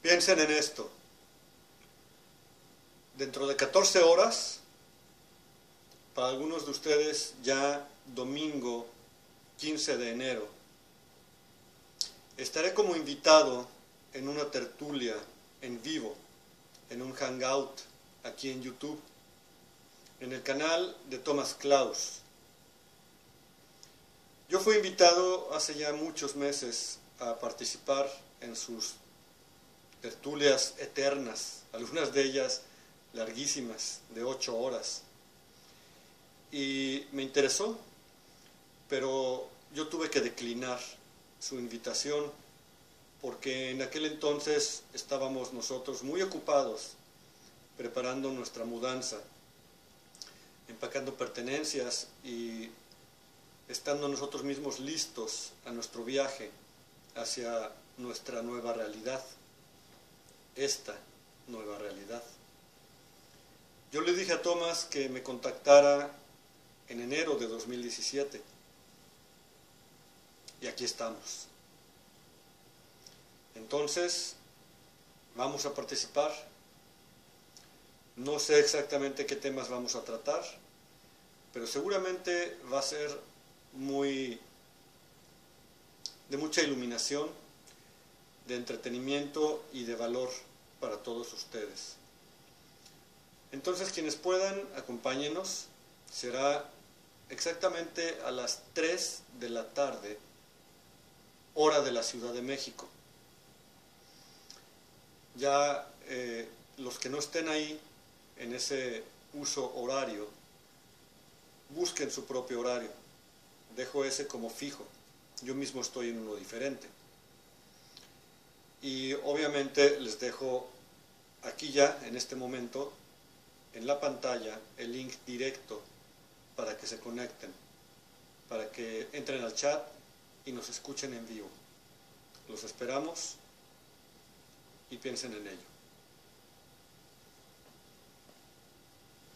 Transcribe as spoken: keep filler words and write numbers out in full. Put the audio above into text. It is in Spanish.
Piensen en esto. Dentro de catorce horas, para algunos de ustedes ya domingo quince de enero, estaré como invitado en una tertulia en vivo, en un hangout aquí en YouTube, en el canal de Thomas Klaus. Yo fui invitado hace ya muchos meses a participar en sus tertulias eternas, algunas de ellas larguísimas, de ocho horas. Y me interesó, pero yo tuve que declinar su invitación porque en aquel entonces estábamos nosotros muy ocupados preparando nuestra mudanza, empacando pertenencias y estando nosotros mismos listos a nuestro viaje hacia nuestra nueva realidad, esta nueva realidad. Yo le dije a Thomas que me contactara en enero de dos mil diecisiete y aquí estamos. Entonces, vamos a participar. No sé exactamente qué temas vamos a tratar, pero seguramente va a ser muy de mucha iluminación, de entretenimiento y de valor para todos ustedes. Entonces, quienes puedan, acompáñenos. Será exactamente a las tres de la tarde, hora de la Ciudad de México. Ya eh, los que no estén ahí en ese uso horario, busquen su propio horario. Dejo ese como fijo. Yo mismo estoy en uno diferente. Y obviamente les dejo aquí ya, en este momento, en la pantalla, el link directo para que se conecten, para que entren al chat y nos escuchen en vivo. Los esperamos y piensen en ello.